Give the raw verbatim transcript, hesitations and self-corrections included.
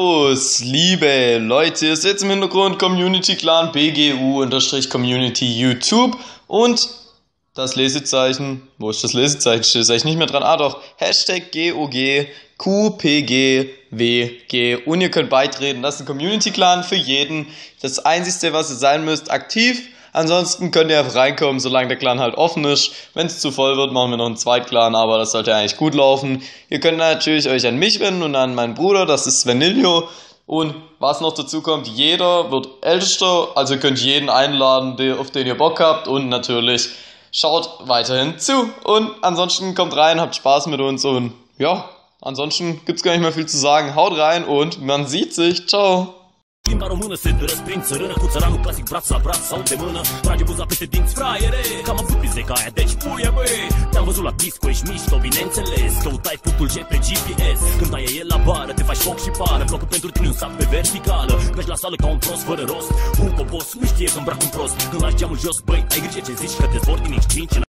Servus, liebe Leute, ihr seht im Hintergrund Community Clan B G U-Community YouTube und das Lesezeichen, wo ist das Lesezeichen? Steht es eigentlich nicht mehr dran? Ah doch, Hashtag G O G Q P G W G und ihr könnt beitreten, das ist ein Community Clan für jeden, das einzige was ihr sein müsst, aktiv. Ansonsten könnt ihr einfach reinkommen, solange der Clan halt offen ist. Wenn es zu voll wird, machen wir noch einen Zweitklan, aber das sollte eigentlich gut laufen. Ihr könnt natürlich euch an mich wenden und an meinen Bruder, das ist Svenilio. Und was noch dazu kommt, jeder wird älter, also ihr könnt jeden einladen, auf den ihr Bock habt. Und natürlich schaut weiterhin zu. Und ansonsten kommt rein, habt Spaß mit uns und ja, ansonsten gibt's gar nicht mehr viel zu sagen. Haut rein und man sieht sich. Ciao. Limba română se răsprind țărână cu țăranul clasic braț la braț sau de mână. Trage buza peste dinți, fraiere, că am avut pize ca aia, deci puie băi. Te-am văzut la disco, ești mișto, bineînțeles. Căutai punctul G pe G P S. Când ai el la bară, te faci foc și pară. Blocul pentru tine un sac pe verticală. Mergi la sală ca un prost fără rost. Un copos nu știe că îmbrac un prost. Când lași geamul jos, băi, ai grijă ce zici, că te zbor din X cinci.